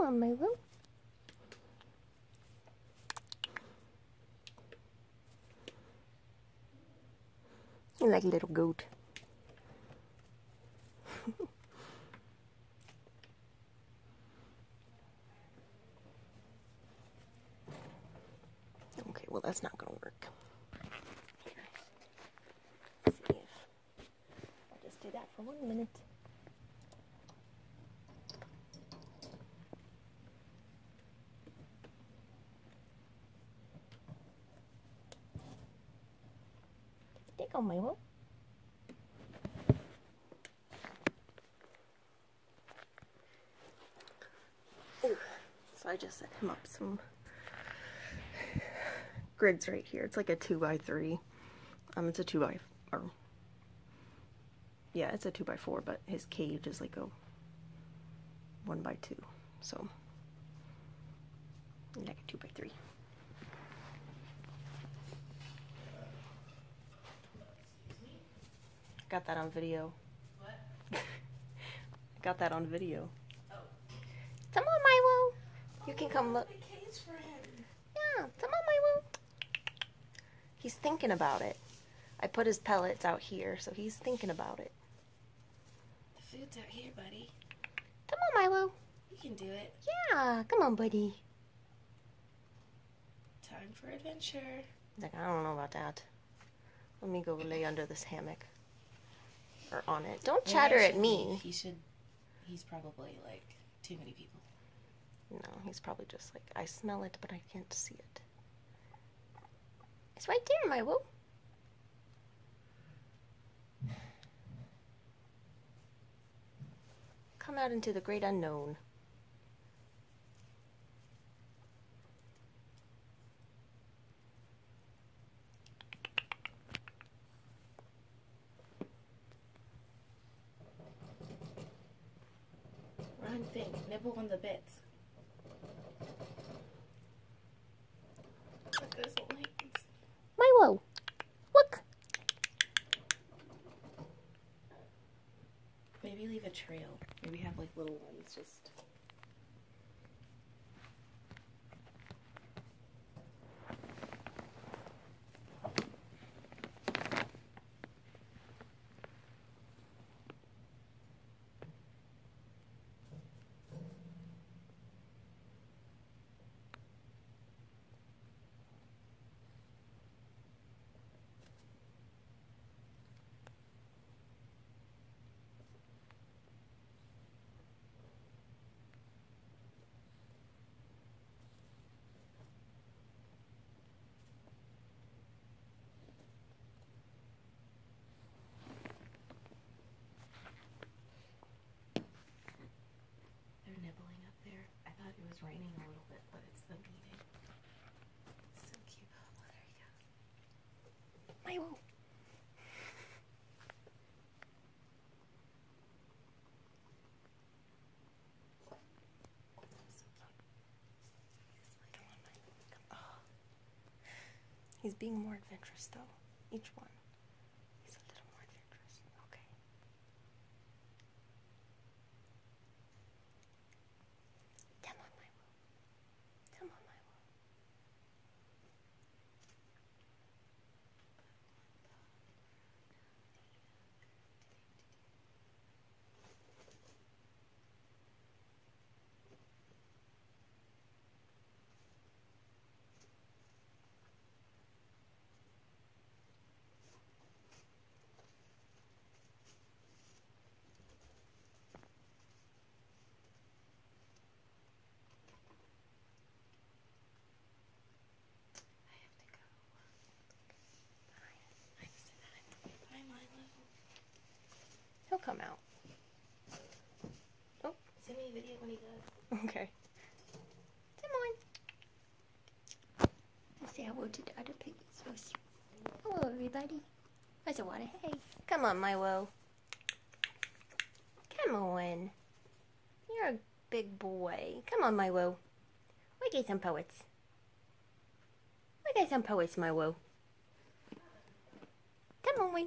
on, Milo. You're like a little goat. Okay, well that's not gonna work. Here. Let's see if I'll just do that for 1 minute. There you go, Milo. Ooh. So I just set him up some grids right here. It's like a 2x3. It's a 2x, or yeah, it's a 2x4, but his cage is like a 1x2. So like a 2x3. Got that on video. What? Got that on video. Oh. Come on, Milo. You can come look. The cage for him. Yeah, come on, Milo. He's thinking about it. I put his pellets out here, so he's thinking about it. The food's out here, buddy. Come on, Milo. You can do it. Yeah, come on, buddy. Time for adventure. He's like, I don't know about that. Let me go lay under this hammock. Or on it. Don't chatter at me. He's probably like too many people. No, he's probably just like, I smell it, but I can't see it. It's right there, Milo. Come out into the great unknown. Run, thing. Nibble on the bits. Look at his legs. Milo, look. Maybe leave a trail. Maybe have like little ones just. Nibbling up there. I thought it was raining a little bit, but it's them eating. It's so cute. Oh, there he goes. Milo. So cute. He's like, come on, Milo. Oh. He's being more adventurous though. Each one. He's a little more adventurous. Okay. Come on, Milo. Come on, Milo. I have to go. I'm sad. Bye, Milo. He'll come out. Oh. Send me a video when he does. Okay. Come on. Let's say hello to the other piggies. Hello, everybody. I said, what? Hey. Come on, Milo. Come on. You're a big boy. Come on, Milo. We get some poets. We get some poets, Milo. Come on, Wayne.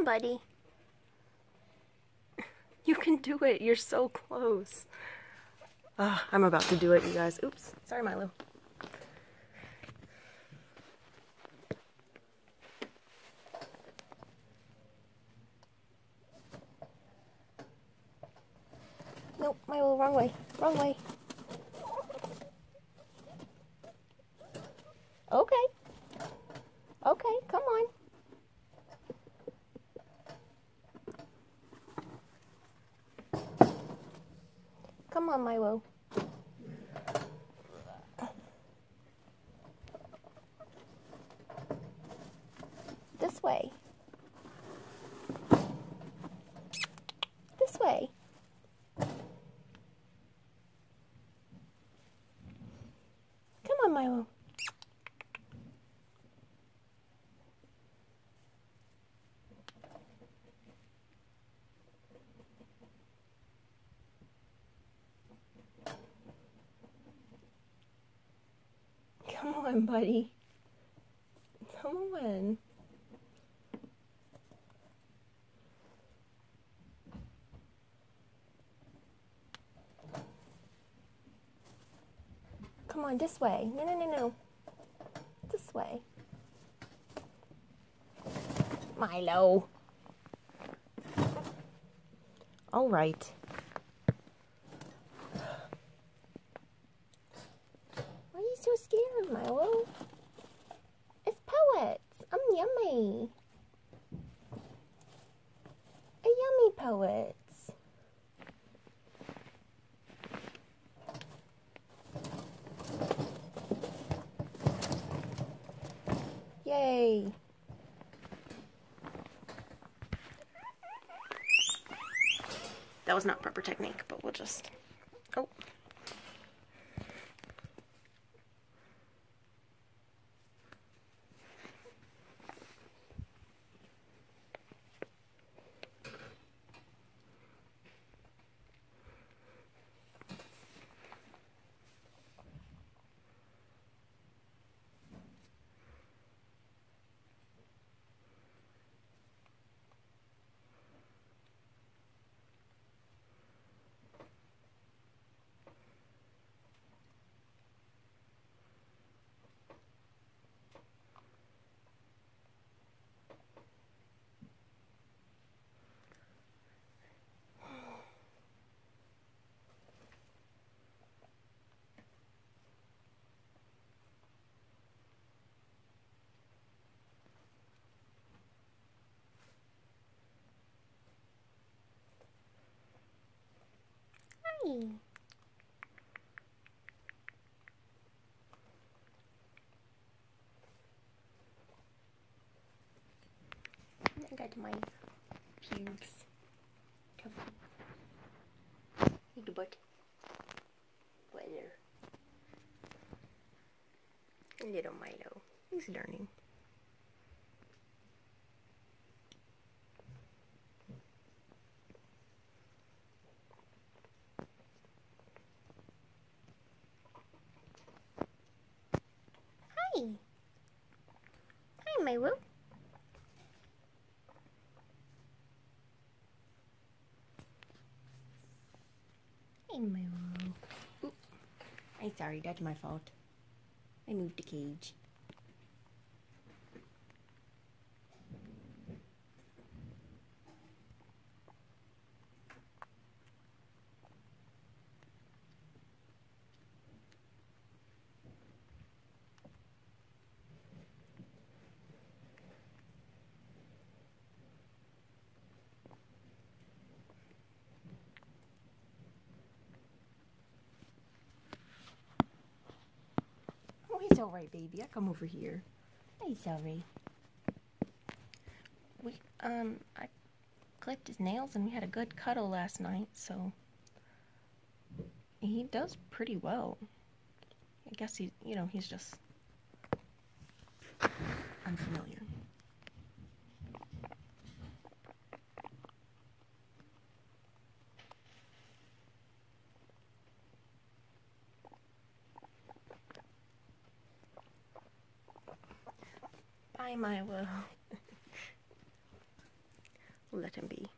buddy. You can do it. You're so close. I'm about to do it, you guys. Oops. Sorry, Milo. Nope, Milo, wrong way. Wrong way. Okay. Okay, come on. Come on, Milo. This way. This way. Come on, Milo. Come on, buddy. Come on. Come on, this way. No, no, no, no. This way. Milo. All right. Why are you so scared, Milo? It's poets. I'm yummy. A yummy poets. Yay. That was not proper technique, but we'll just... Oh. Hi. I got my pubes. Come on. Hey, good butt. Weather. Little Milo. He's learning. Hi. Hi, Milo. Hey, Milo. Oop. I'm sorry, that's my fault. I moved the cage. Oh, he's all right, baby. I come over here. He's sorry. I clipped his nails and we had a good cuddle last night, so he does pretty well. I guess he's just unfamiliar. Bye, Milo. We'll let him be.